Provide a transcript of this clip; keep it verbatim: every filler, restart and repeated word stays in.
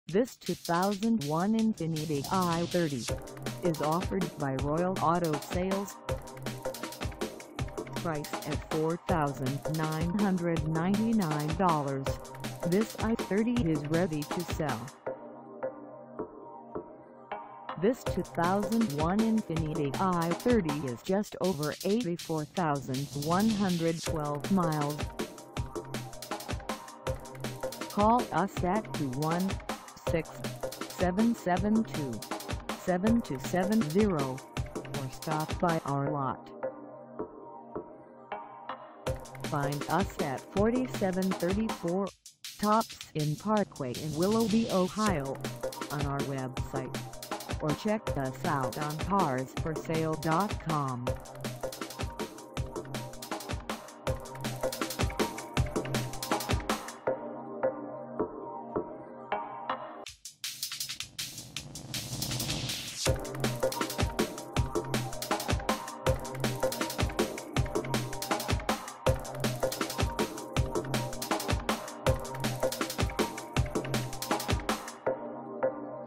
This two thousand one Infiniti I thirty is offered by Royal Auto Sales. Price at four thousand nine hundred ninety-nine dollars, this I thirty is ready to sell. This two thousand one Infiniti I thirty is just over eighty-four thousand one hundred twelve miles. Call us at two one six, seven seven two, seven two seven zero or stop by our lot. Find us at forty-seven thirty-four Tops Ind Parkway in Willoughby, Ohio, on our website, or check us out on cars for sale dot com.